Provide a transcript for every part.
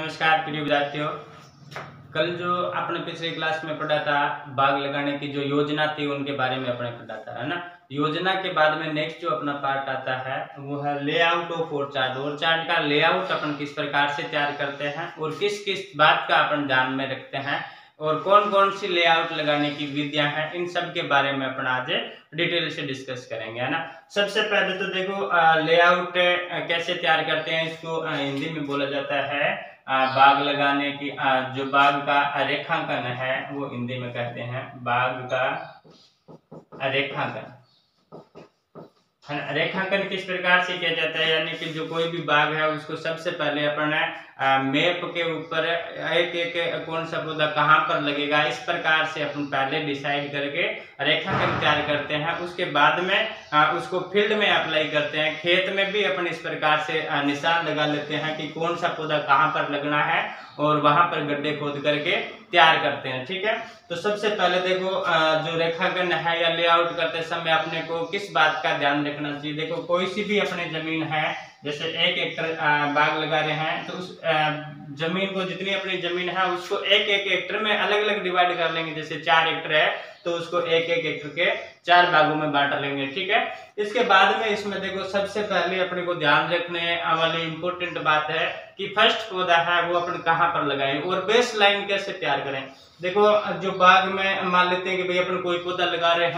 नमस्कार प्रिय विद्यार्थियों। कल जो आपने पिछले क्लास में पढ़ा था बाग लगाने की जो योजना थी उनके बारे में अपने पढ़ा था, है ना। योजना के बाद में नेक्स्ट जो अपना पार्ट आता है वो है लेआउट ऑफ ओरचार्ट। ओरचार्ट का लेआउट अपन किस प्रकार से तैयार करते हैं और किस किस बात का अपन ध्यान में रखते हैं और कौन कौन सी लेआउट लगाने की विधियां हैं, इन सब के बारे में अपन आज डिटेल से डिस्कस करेंगे, है ना। सबसे पहले तो देखो लेआउट कैसे तैयार करते हैं, इसको हिंदी में बोला जाता है बाग लगाने की जो बाग का रेखांकन है वो हिंदी में कहते हैं बाग का रेखांकन। रेखांकन किस प्रकार से किया जाता है, यानी कि जो कोई भी बाग है उसको सबसे पहले अपन मैप के ऊपर एक एक कौन सा पौधा कहाँ पर लगेगा, इस प्रकार से अपन पहले डिसाइड करके रेखांकन तैयार करते हैं। उसके बाद में उसको फील्ड में अप्लाई करते हैं, खेत में भी अपन इस प्रकार से निशान लगा लेते हैं कि कौन सा पौधा कहाँ पर लगना है और वहां पर गड्ढे खोद करके तैयार करते हैं, ठीक है। तो सबसे पहले देखो जो रेखांकन है या लेआउट करते समय अपने को किस बात का ध्यान रखना चाहिए। देखो कोई सी भी अपनी जमीन है, जैसे 1 एकड़ बाग लगा रहे हैं तो उस जमीन को, जितनी अपनी जमीन है उसको एक एकड़ में अलग अलग डिवाइड कर लेंगे। जैसे 4 एकड़ है तो उसको एक एकड़ के 4 बागों में बांट लेंगे, ठीक है। इसके बाद में इसमें देखो सबसे पहले अपने को ध्यान रखने वाली इंपॉर्टेंट बात है कि फर्स्ट पौधा है वो अपन कहाँ पर लगाएं और बेस लाइन कैसे तैयार करें। देखो जो बाग में मान लेते हैं कि भाई अपन कोई पौधा लगा रहे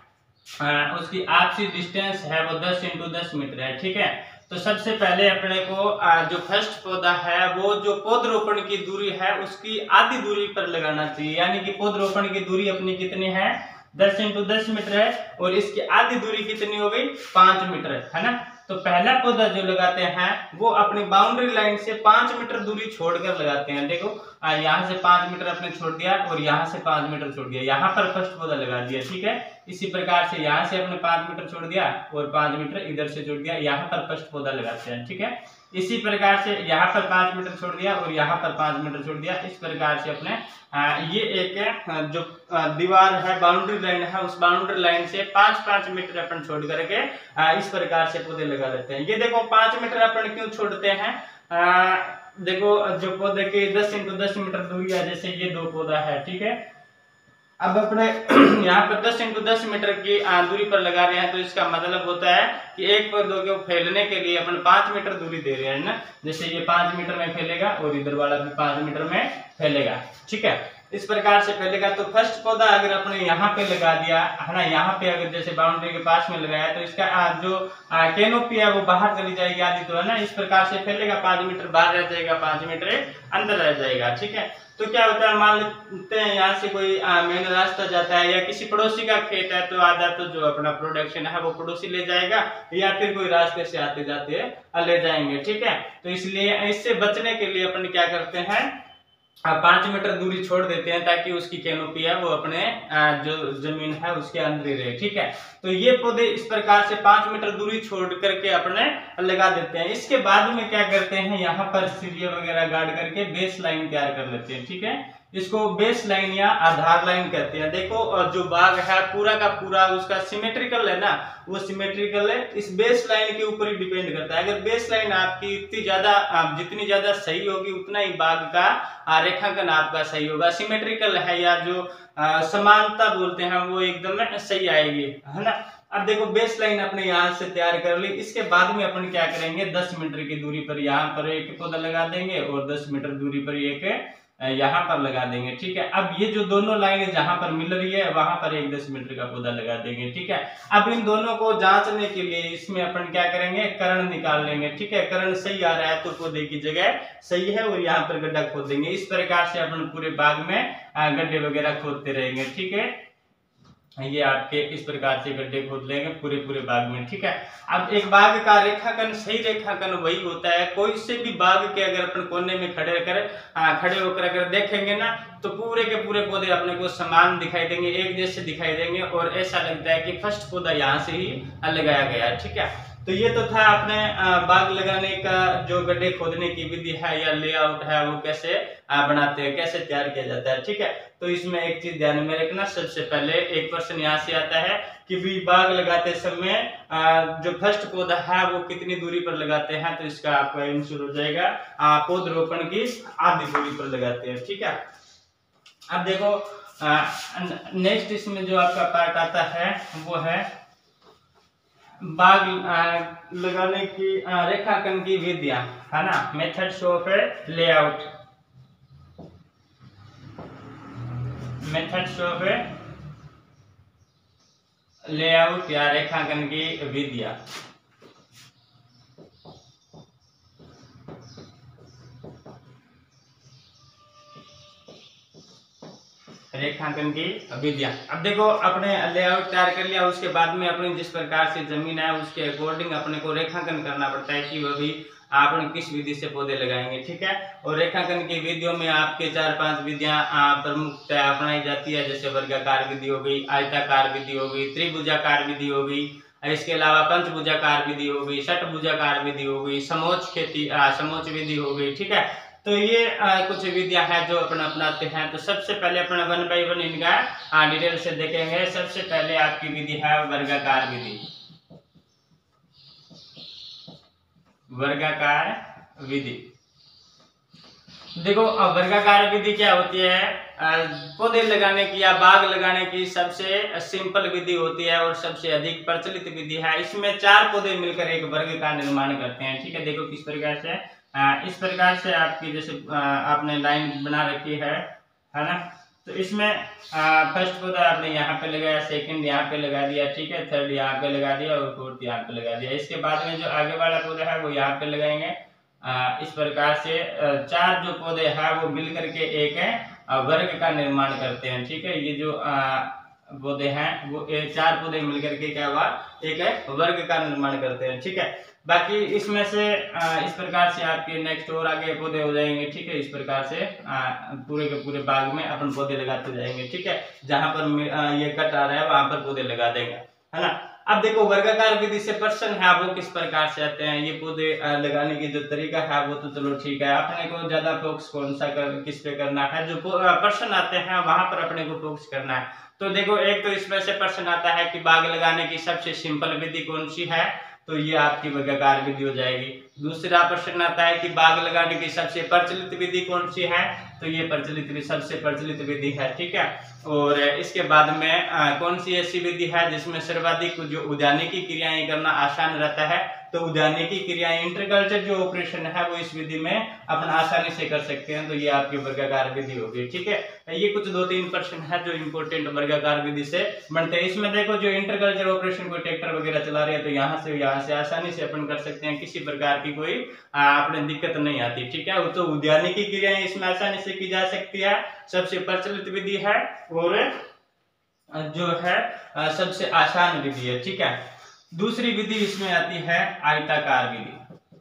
हैं, उसकी आपसी डिस्टेंस है वो 10 × 10 मीटर है, ठीक है। तो सबसे पहले अपने को जो फर्स्ट पौधा है वो जो पौधरोपण की दूरी है उसकी आधी दूरी पर लगाना चाहिए, यानी कि पौधरोपण की दूरी अपनी कितनी है 10 × 10 मीटर है और इसकी आधी दूरी कितनी हो गई 5 मीटर, है ना। तो पहला पौधा जो लगाते हैं वो अपनी बाउंड्री लाइन से 5 मीटर दूरी छोड़कर लगाते हैं। देखो यहाँ से 5 मीटर अपने छोड़ दिया और यहाँ से 5 मीटर छोड़ दिया, यहाँ पर फर्स्ट पौधा लगा दिया, ठीक है। इसी प्रकार से यहाँ से अपने 5 मीटर छोड़ दिया और 5 मीटर इधर से छोड़ दिया, यहाँ पर फर्स्ट पौधा लगाते हैं, ठीक है। इसी प्रकार से यहाँ पर 5 मीटर छोड़ दिया और यहाँ पर 5 मीटर छोड़ दिया। इस प्रकार से अपने ये एक जो दीवार है, बाउंड्री लाइन है, उस बाउंड्री लाइन से 5-5 मीटर अपन छोड़ करके इस प्रकार से पौधे लगा लेते हैं। ये देखो 5 मीटर अपन क्यों छोड़ते हैं, देखो जो पौधे की 10 × 10 मीटर दूरी है, जैसे ये 2 पौधा है, ठीक है। अब अपने यहाँ पर 10 × 10 मीटर की दूरी पर लगा रहे हैं तो इसका मतलब होता है कि एक पौधों को फैलने के लिए अपन 5 मीटर दूरी दे रहे हैं ना। जैसे ये 5 मीटर में फैलेगा और इधर वाला भी 5 मीटर में फैलेगा, ठीक है। इस प्रकार से फैलेगा। तो फर्स्ट पौधा अगर अपने यहाँ पे लगा दिया है ना, यहाँ पे अगर जैसे बाउंड्री के पास में लगाया तो इसका जो कैनोपी है वो बाहर चली जाएगी आदि, तो है ना। इस प्रकार से फैलेगा, 5 मीटर बाहर रह जाएगा, 5 मीटर अंदर रह जाएगा, ठीक है। तो क्या होता है, मान लेते हैं यहाँ से कोई मेन रास्ता जाता है या किसी पड़ोसी का खेत है तो आधा तो जो अपना प्रोडक्शन है वो पड़ोसी ले जाएगा या फिर कोई रास्ते से आते जाते ले जाएंगे, ठीक है। तो इसलिए इससे बचने के लिए अपन क्या करते हैं 5 मीटर दूरी छोड़ देते हैं ताकि उसकी कैनोपी है वो अपने जो जमीन है उसके अंदर ही रहे, ठीक है। तो ये पौधे इस प्रकार से 5 मीटर दूरी छोड़ करके अपने लगा देते हैं। इसके बाद में क्या करते हैं, यहाँ पर सीढ़ियां वगैरह गाड़ करके बेस लाइन तैयार कर लेते हैं, ठीक है। इसको बेस लाइन या आधार लाइन कहते हैं। देखो जो बाग है पूरा का पूरा उसका सिमेट्रिकल है ना, वो सिमेट्रिकल है, इस बेस लाइन के ऊपर ही डिपेंड करता है। अगर बेस लाइन आपकी जितनी ज्यादा सही होगी उतना ही बाग का रेखांकन आपका सही होगा। सिमेट्रिकल है या जो समानता बोलते हैं वो एकदम सही आएगी, है ना। अब देखो बेस लाइन अपने यहाँ से तैयार कर ली। इसके बाद में अपन क्या करेंगे 10 मीटर की दूरी पर यहाँ पर एक पौधा लगा देंगे और 10 मीटर दूरी पर एक यहाँ पर लगा देंगे, ठीक है। अब ये जो दोनों लाइनें जहां पर मिल रही है वहां पर एक 10 मीटर का पौधा लगा देंगे, ठीक है। अब इन दोनों को जांचने के लिए इसमें अपन क्या करेंगे कर्ण निकाल लेंगे, ठीक है। कर्ण सही आ रहा है तो पौधे की जगह सही है और यहाँ पर गड्ढा खोद देंगे। इस प्रकार से अपन पूरे बाग में गड्ढे वगैरह खोदते रहेंगे, ठीक है। ये आपके इस प्रकार से गड्ढे खोद लेंगे पूरे बाग में, ठीक है। अब एक बाग का रेखांकन, सही रेखांकन वही होता है, कोई से भी बाग के अगर अपन कोने में खड़े होकर अगर देखेंगे ना तो पूरे के पूरे पौधे अपने को समान दिखाई देंगे, एक जैसे दिखाई देंगे और ऐसा लगता है कि फर्स्ट पौधा यहाँ से ही लगाया गया है, ठीक है। तो ये तो था अपने बाग लगाने का जो गड्ढे खोदने की विधि है या लेआउट है वो कैसे बनाते हैं, कैसे तैयार किया जाता है। ठीक है, तो इसमें एक चीज ध्यान में रखना, सबसे पहले एक क्वेश्चन यहाँ से आता है कि भी बाग लगाते समय जो फर्स्ट पौधा है वो कितनी दूरी पर लगाते हैं, तो इसका आपका आंसर हो जाएगा पौधरोपण की आधी दूरी पर लगाते हैं। ठीक है, अब देखो नेक्स्ट इसमें जो आपका पार्ट आता है वो है बाग लगाने की रेखांकन की विधियां, है ना, methods of layout, methods of layout या रेखांकन की विधियां। रेखांकन की विधियां। अब देखो अपने लेआउट तैयार कर लिया, उसके बाद में अपनी जिस प्रकार से जमीन है उसके अकॉर्डिंग अपने को रेखांकन करना पड़ता है कि वह भी आपने किस विधि से पौधे लगाएंगे। ठीक है, और रेखांकन की विधियों में आपके 4-5 विधियां प्रमुखतः अपनाई जाती है, जैसे वर्गाकार विधि हो गई, आयताकार विधि हो गई, त्रिभुजाकार विधि हो गई, इसके अलावा पंचभुजाकार विधि हो गई, षटभुजाकार विधि हो गई, समोच्च विधि हो गई। ठीक है, तो ये कुछ विधियां हैं जो अपन अपनाते हैं। तो सबसे पहले अपना 1 बाय 1 इनका डिटेल से देखेंगे। सबसे पहले आपकी विधि है वर्गाकार विधि। वर्गाकार विधि, देखो वर्गाकार विधि क्या होती है, पौधे लगाने की या बाग लगाने की सबसे सिंपल विधि होती है और सबसे अधिक प्रचलित विधि है। इसमें 4 पौधे मिलकर एक वर्ग का निर्माण करते हैं। ठीक है, देखो किस प्रकार से, इस प्रकार से आपकी जैसे आपने लाइन बना रखी है ना, तो इसमें फर्स्ट पौधा आपने यहाँ पे लगाया, सेकंड यहाँ पे लगा दिया, ठीक है, थर्ड यहाँ पे लगा दिया और फोर्थ यहाँ पे लगा दिया। इसके बाद में जो आगे वाला पौधा है वो यहाँ पे लगाएंगे। इस प्रकार से 4 जो पौधे हैं वो मिल करके एक वर्ग का निर्माण करते हैं। ठीक है, ये जो पौधे हैं वो 4 पौधे मिलकर के क्या हुआ, एक वर्ग का निर्माण करते हैं। ठीक है, बाकी इसमें से इस प्रकार से आपके नेक्स्ट और आगे पौधे हो जाएंगे। ठीक है, इस प्रकार से पूरे के पूरे बाग में अपन पौधे लगाते जाएंगे। ठीक है, जहां पर ये कट आ रहा है वहां पर पौधे लगा देंगे, है ना। अब देखो वर्गाकार विधि से प्रश्न है वो किस प्रकार से आते हैं, ये पौधे लगाने की जो तरीका है वो तो चलो ठीक है, अपने को ज्यादा फोकस कौन सा किस पे करना है, जो प्रश्न आते हैं वहां पर अपने को फोकस करना है। तो देखो एक तो इसमें से प्रश्न आता है कि बाग लगाने की सबसे सिंपल विधि कौन सी है, तो ये आपकी वर्गाकार विधि हो जाएगी। दूसरा प्रश्न आता है कि बाग लगाने की सबसे प्रचलित विधि कौन सी है, तो ये सबसे प्रचलित विधि है। ठीक है, और इसके बाद में कौन सी ऐसी विधि है जिसमें सर्वाधिक जो उद्यानिकी क्रियाएं करना आसान रहता है, तो उद्यानिकी क्रियाएं इंटरकल्चर जो ऑपरेशन है वो इस विधि में अपन आसानी से कर सकते हैं, तो ये आपकी वर्गाकार विधि होगी। ठीक है, ये कुछ 2-3 प्रश्न है जो इंपॉर्टेंट वर्गाकार विधि से बनते हैं। इसमें देखो जो इंटरकल्चर ऑपरेशन कोई ट्रैक्टर वगैरह चला रहे हैं तो यहाँ से आसानी से अपन कर सकते हैं, किसी प्रकार की कोई अपने दिक्कत नहीं आती। ठीक है, तो उद्यानिकी क्रियाएं इसमें आसानी से की जा सकती है, सबसे प्रचलित विधि है और जो है सबसे आसान विधि है। ठीक है, दूसरी विधि इसमें आती है आयताकार विधि।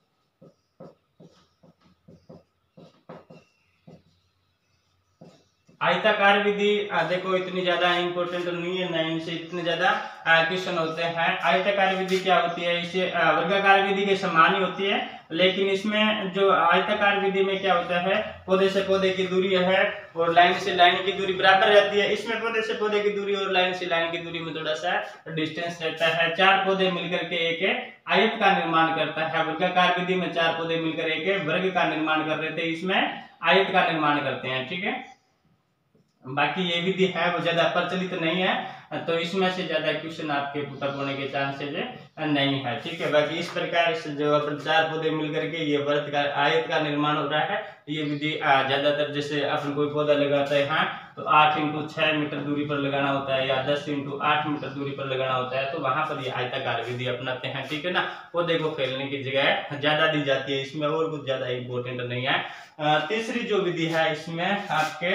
आयताकार विधि देखो इतनी ज्यादा इंपॉर्टेंट नहीं है, ना इनसे इतने ज्यादा क्वेश्चन होते हैं। आयताकार विधि क्या होती है, इसे वर्गाकार विधि के समान ही होती है, लेकिन इसमें जो आयताकार विधि में क्या होता है, पौधे से पौधे की दूरी है और लाइन से लाइन की दूरी बराबर रहती है। इसमें पौधे से पौधे की दूरी और लाइन से लाइन की दूरी में थोड़ा सा डिस्टेंस रहता है। 4 पौधे मिलकर के एक आयत का निर्माण करता है। वर्गाकार विधि में 4 पौधे मिलकर एक वर्ग का निर्माण कर रहे थे, इसमें आयत का निर्माण करते हैं। ठीक है, बाकी ये विधि है वो ज्यादा प्रचलित नहीं है, तो इसमें से ज्यादा क्वेश्चन आपके पुटअप होने के चांसेस नहीं है। ठीक है, बाकी इस प्रकार से जो अपन 4 पौधे मिलकर के ये वर्ग का आयत का निर्माण हो रहा है, ये विधि ज्यादातर जैसे अपन कोई पौधा लगाता है हाँ तो 8 × 6 मीटर दूरी पर लगाना होता है या 10 × 8 मीटर दूरी पर लगाना होता है, तो वहां पर ये आयताकार विधि अपनाते हैं। ठीक है ना, पौधे को फैलने की जगह ज्यादा दी जाती है, इसमें और कुछ ज्यादा इंपॉर्टेंट नहीं है। तीसरी जो विधि है इसमें आपके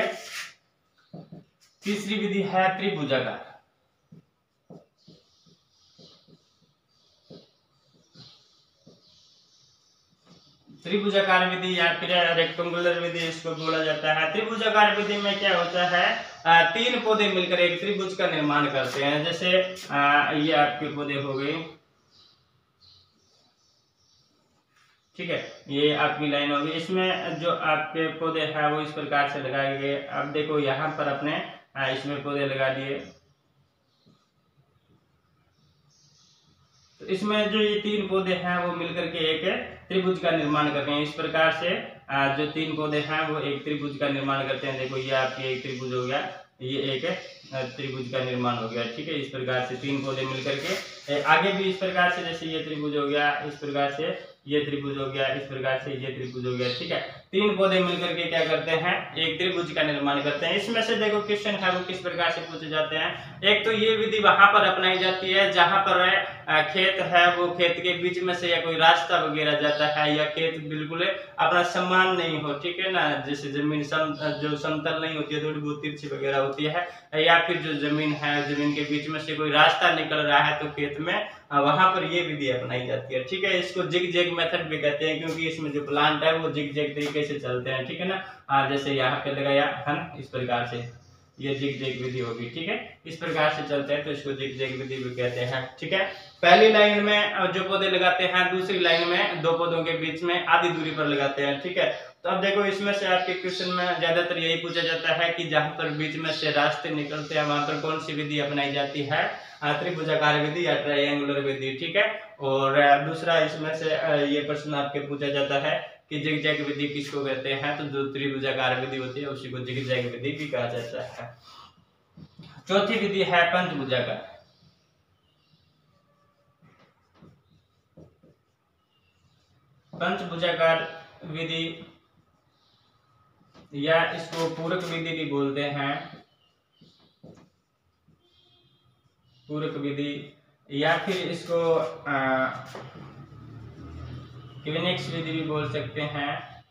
तीसरी विधि है त्रिभुजाकार। त्रिभुजाकार विधि या फिर रेक्टेंगुलर विधि इसको बोला जाता है। त्रिभुजाकार विधि में क्या होता है, 3 पौधे मिलकर एक त्रिभुज का निर्माण करते हैं। जैसे ये आपके पौधे हो गए, ठीक है, ये आपकी लाइन होगी। इसमें जो आपके पौधे हैं वो इस प्रकार से लगाए गए। अब देखो यहाँ पर अपने इसमें पौधे लगा दिए। तो इसमें जो ये 3 पौधे हैं वो मिलकर के एक त्रिभुज का निर्माण कर रहे हैं। इस प्रकार से जो 3 पौधे हैं वो एक त्रिभुज का निर्माण करते हैं। देखो ये आपकी एक त्रिभुज हो गया, ये एक त्रिभुज का निर्माण हो गया। ठीक है, इस प्रकार से 3 पौधे मिलकर के आगे भी इस प्रकार से, जैसे ये त्रिभुज हो गया, इस प्रकार से ये त्रिभुज हो गया, इस प्रकार से ये त्रिभुज हो गया। ठीक है, 3 पौधे मिलकर के क्या करते हैं, एक त्रिभुज का निर्माण करते हैं। इसमें से देखो क्वेश्चन है वो किस प्रकार से पूछे जाते हैं। एक तो ये विधि वहां पर अपनाई जाती है जहां पर खेत है, वो खेत के बीच में से या कोई रास्ता वगैरह जाता है, या खेत बिल्कुल अपना समान नहीं हो, ठीक है ना, जैसे जमीन जो समतल नहीं होती है, थोड़ी बहुत तिरछी वगैरह होती है, या फिर जो जमीन है, जमीन के बीच में से कोई रास्ता निकल रहा है, तो खेत में वहां पर ये विधि अपनाई जाती है। ठीक है, इसको जिग जैग मेथड भी कहते हैं, क्योंकि इसमें जो प्लांट है वो जिग जैग तरीके से चलते हैं। ठीक है ना, जैसे यहाँ पे लगाया है ना, इस प्रकार से ये जिग जैग विधि होगी। ठीक है, इस प्रकार से चलते हैं, तो इसको जिग जैग विधि भी कहते हैं। ठीक है, पहली लाइन में जो पौधे लगाते हैं, दूसरी लाइन में 2 पौधों के बीच में आधी दूरी पर लगाते हैं। ठीक है, तो अब देखो इसमें से आपके क्वेश्चन में ज्यादातर यही पूछा जाता है कि जहां पर बीच में से रास्ते निकलते हैं वहां पर कौन सी विधि अपनाई जाती है, त्रिभुजाकार विधि या ट्रायंगुलर विधि। ठीक है, और दूसरा इसमें से ये प्रश्न आपके पूछा जाता है कि जिग जैग विधि किसको कहते हैं, तो जो त्रिभुजाकार विधि होती है उसी को जिग जैग विधि भी कहा जाता है। चौथी विधि है पंचभुजाकार। पंचभुजाकार विधि या इसको पूरक विधि भी बोलते हैं, पूरक विधि, या फिर इसको क्विनेक्स विधि भी बोल सकते हैं,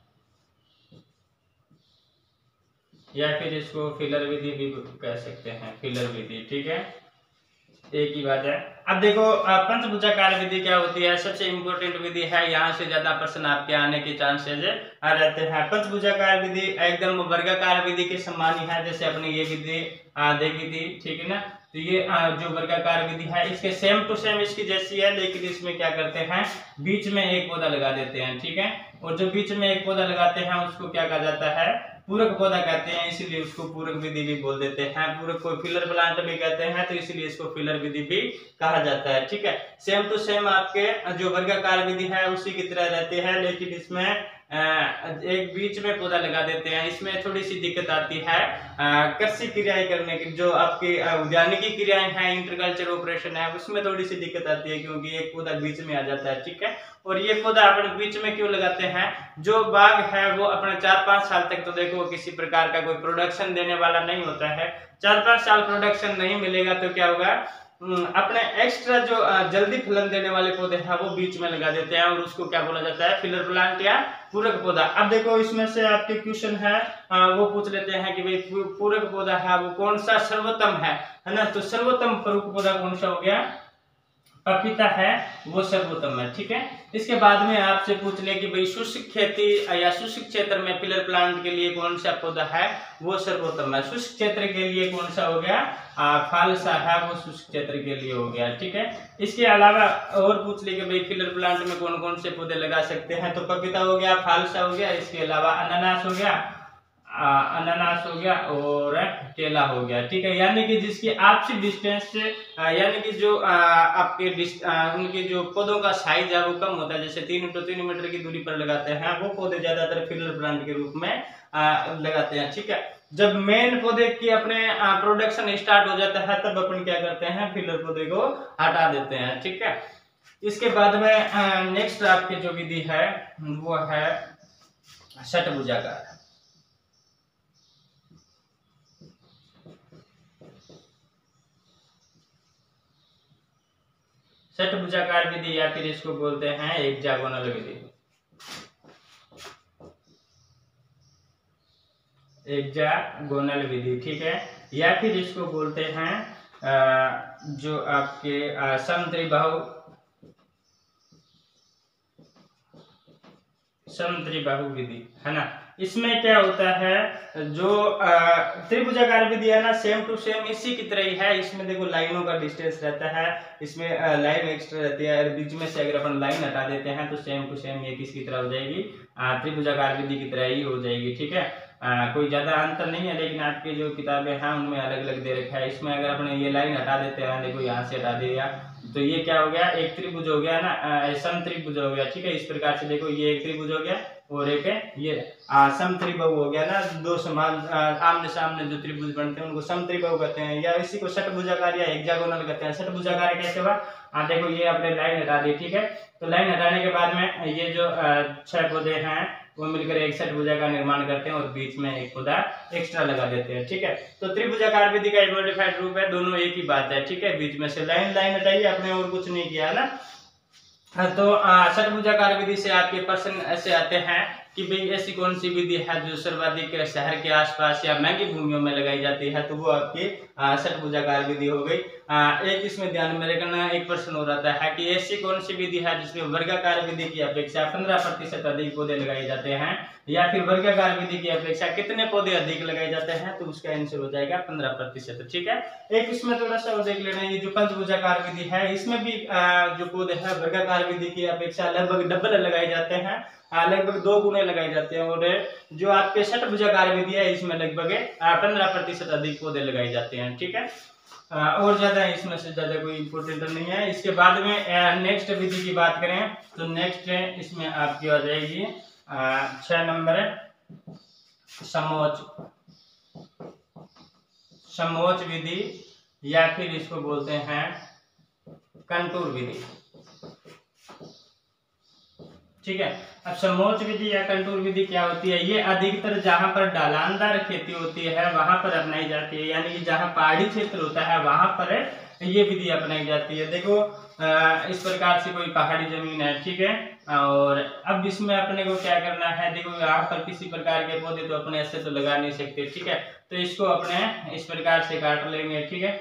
या फिर इसको फिलर विधि भी कह सकते हैं, फिलर विधि। ठीक है, एक ही बात है। अब देखो पंचभुजाकार विधि क्या होती है, सबसे इंपॉर्टेंट विधि है, यहाँ से ज्यादा प्रश्न आपके आने के चांसेस रहते हैं। पंचभुजाकार विधि एकदम वर्गाकार विधि के समान ही है, जैसे अपने ये विधि देखी थी। ठीक है ना, तो ये जो वर्गाकार विधि है इसके सेम टू सेम इसकी जैसी है, लेकिन इसमें क्या करते हैं, बीच में एक पौधा लगा देते हैं। ठीक है, और जो बीच में एक पौधा लगाते हैं उसको क्या कहा जाता है, पूरक पौधा कहते हैं, इसीलिए उसको पूरक विधि भी बोल देते हैं। पूरक को फिलर प्लांट भी कहते हैं, तो इसीलिए इसको फिलर विधि भी कहा जाता है। ठीक है, सेम टू सेम आपके जो वर्गाकार विधि है उसी की तरह रहते हैं, लेकिन इसमें एक बीच में पौधा लगा देते हैं। इसमें थोड़ी सी दिक्कत आती है कृषि क्रियाएं करने की, जो आपकी उद्यानिकी क्रियाएं हैं, इंटरकल्चर ऑपरेशन है, उसमें थोड़ी सी दिक्कत आती है, क्योंकि एक पौधा बीच में आ जाता है। ठीक है, और ये पौधा अपने बीच में क्यों लगाते हैं, जो बाग है वो अपने 4-5 साल तक तो देखो किसी प्रकार का कोई प्रोडक्शन देने वाला नहीं होता है। 4-5 साल प्रोडक्शन नहीं मिलेगा तो क्या होगा, अपने एक्स्ट्रा जो जल्दी फलन देने वाले पौधे हैं वो बीच में लगा देते हैं, और उसको क्या बोला जाता है, फिलर प्लांट या पूरक पौधा। अब देखो इसमें से आपके क्वेश्चन है वो पूछ लेते हैं कि भाई पूरक पौधा है वो कौन सा सर्वोत्तम है ना, तो सर्वोत्तम पूरक पौधा कौन सा हो गया, पपीता है वो सर्वोत्तम है। ठीक है, इसके बाद में आपसे पूछ ले कि भाई शुष्क खेती या शुष्क क्षेत्र में पिलर प्लांट के लिए कौन सा पौधा है वो सर्वोत्तम है। शुष्क क्षेत्र के लिए कौन सा हो गया, फालसा है वो शुष्क क्षेत्र के लिए हो गया। ठीक है, इसके अलावा और पूछ ले कि भाई पिलर प्लांट में कौन कौन से पौधे लगा सकते हैं, तो पपीता हो गया, फालसा हो गया, इसके अलावा अनानास हो गया, अनानास हो गया, और केला हो गया। ठीक है, यानी कि जिसकी आपसी डिस्टेंस से यानी कि जो आपके उनके जो पौधों का साइज है वो कम होता है, जैसे 3 × 3 मीटर की दूरी पर लगाते हैं, वो पौधे ज्यादातर फिलर प्लांट के रूप में लगाते हैं। ठीक है, जब मेन पौधे की अपने प्रोडक्शन स्टार्ट हो जाता है तब अपन क्या करते हैं, फिलर पौधे को हटा देते हैं। ठीक है, इसके बाद में नेक्स्ट आपकी जो विधि है वो है षटभुजाकार। षटभुजाकार विधि या फिर इसको बोलते हैं हेक्सागोनल विधि, हेक्सागोनल विधि। ठीक है, या फिर इसको बोलते हैं जो आपके समत्रिबाहु विधि है ना, इसमें क्या होता है, जो त्रिभुजाकार विधि है ना, सेम टू सेम इसी की तरह ही है। इसमें देखो लाइनों का डिस्टेंस रहता है, इसमें लाइन एक्स्ट्रा रहती है, बीच में से अगर अपन लाइन हटा देते हैं तो सेम टू सेम ये किसकी तरह हो जाएगी, त्रिभुजाकार विधि की तरह ही हो जाएगी। ठीक है, कोई ज्यादा अंतर नहीं है, लेकिन आपकी जो किताबें हैं उनमें अलग अलग दे रखा है। इसमें अगर अपने ये लाइन हटा देते हैं, देखो यहाँ से हटा दिया, तो ये क्या हो गया, एक त्रिभुज हो गया ना, समत्रिभुज हो गया। ठीक है, इस प्रकार से देखो ये एक त्रिभुज हो गया और एक ये समत्रिभुज हो गया ना, दो समान आमने सामने जो त्रिभुज बनते हैं उनको समत्रिभुज कहते हैं, या इसी को षटभुजाकार या हेक्सागोनल कहते हैं। षटभुजाकार कैसे हुआ, देखो ये आपने लाइन हटा दी। ठीक है, तो लाइन हटाने के बाद में ये जो 6 पौधे हैं वो मिलकर एक षटभुजा का निर्माण करते हैं और बीच में एक पौधा एक्स्ट्रा लगा देते हैं। ठीक है, तो त्रिभुजाकार विधि का मॉडिफाइड रूप है, दोनों एक ही बात है। ठीक है, बीच में से लाइन हटाइए, आपने और कुछ नहीं किया है ना। तो षटभुजाकार विधि से आपके प्रश्न ऐसे आते हैं कि भाई ऐसी कौन सी विधि है जो सर्वाधिक शहर के आसपास या महंगी भूमियों में लगाई जाती है, तो वो आपकी षटभुजाकार विधि हो गई। एक इसमें ध्यान में रखना, एक प्रश्न हो जाता है कि ऐसी कौन सी विधि है जिसमें वर्गाकार विधि की अपेक्षा 15% अधिक पौधे लगाए जाते हैं, या फिर वर्गाकार विधि की अपेक्षा कितने पौधे अधिक लगाए जाते हैं, तो उसका आंसर हो जाएगा 15%। ठीक है, एक इसमें थोड़ा सा देख लेना, ये जो पंचभुजाकार विधि है इसमें भी जो पौधे हैं वर्गाकार विधि की अपेक्षा लगभग डबल लगाए जाते हैं, लगभग 2 गुने लगाए जाते हैं। और जो आपके षटभुजाकार विधि है इसमें लगभग 15% अधिक पौधे लगाए जाते हैं। ठीक है, और ज्यादा इसमें से ज्यादा कोई इंपोर्टेंट नहीं है। इसके बाद में नेक्स्ट विधि की बात करें तो नेक्स्ट इसमें आपकी आ जाएगी 6 नंबर समोच्च विधि, या फिर इसको बोलते हैं कंटूर विधि। ठीक है, अब समोच्च विधि या कंटूर विधि क्या होती है, ये अधिकतर जहां पर ढलानदार खेती होती है वहां पर अपनाई जाती है, यानी कि जहां पहाड़ी क्षेत्र होता है वहां पर ये विधि अपनाई जाती है। देखो इस प्रकार से कोई पहाड़ी जमीन है। ठीक है, और अब इसमें अपने को क्या करना है, देखो यहाँ पर किसी प्रकार के पौधे तो अपने ऐसे तो लगा नहीं सकते। ठीक है, तो इसको अपने इस प्रकार से काट लेंगे। ठीक है,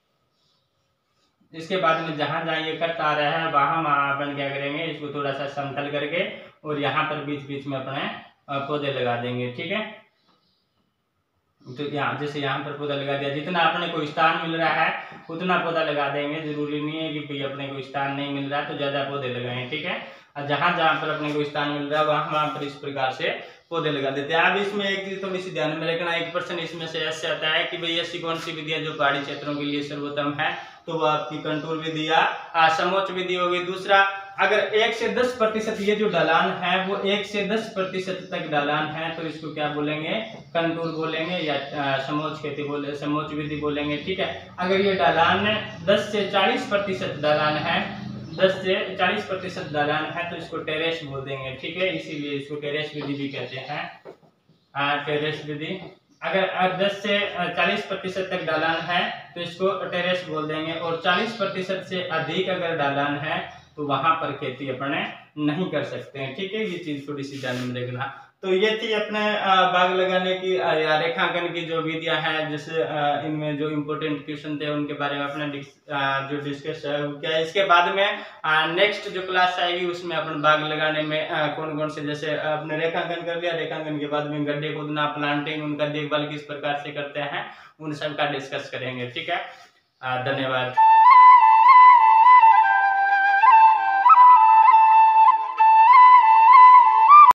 इसके बाद में जहां जहां ये कट आ रहा है वहां अपन क्या करेंगे, इसको थोड़ा सा समतल करके और यहाँ पर बीच बीच में अपने पौधे लगा देंगे। ठीक है, तो यहाँ जैसे यहाँ पर पौधा लगा दिया, जितना अपने को स्थान मिल रहा है उतना पौधा लगा देंगे। जरूरी नहीं है कि भाई अपने को स्थान नहीं मिल रहा है तो ज्यादा पौधे लगाएं। ठीक है, और जहां जहां पर अपने को स्थान मिल रहा है वहां पर इस प्रकार से पौधे लगा देते हैं। अब इसमें एक चीज थोड़ी सी ध्यान में रखना, एक प्रश्न इसमें से ऐसे आता है कि भाई ऐसी कौन सी विधि है जो पहाड़ी क्षेत्रों के लिए सर्वोत्तम है, तो वो आपकी कंटूर विधि या समोच्च विधि होगी। दूसरा, अगर 1 से 10% ये जो ढलान है वो 1 से 10% तक ढलान है तो इसको क्या बोलेंगे, कंटूर बोलेंगे या समोच्च खेती समोच्च विधि बोलेंगे। ठीक है, अगर ये ढलान 10 से 40% ढलान है, 10 से 40% ढलान है तो इसको टेरेस बोल देंगे। ठीक है, इसीलिए इसको टेरेस विधि भी कहते हैं, टेरेस विधि। अगर 10 से 40% तक ढलान है तो इसको टेरेस बोल देंगे, और 40% से अधिक अगर ढलान है तो वहां पर खेती अपने नहीं कर सकते हैं। ठीक है, ये चीज थोड़ी सी ध्यान में रखना। तो ये थी अपने बाग लगाने की या रेखांकन की जो विधियां हैं, जैसे इनमें जो इम्पोर्टेंट क्वेश्चन थे उनके बारे में अपने जो डिस्कस किया। इसके बाद में नेक्स्ट जो क्लास आएगी उसमें अपन बाग लगाने में कौन कौन से, जैसे अपने रेखांकन कर लिया, रेखांकन के बाद में गड्ढे खोदना, प्लांटिंग, उनका देखभाल किस प्रकार से करते हैं, उन सब का डिस्कस करेंगे। ठीक है, धन्यवाद।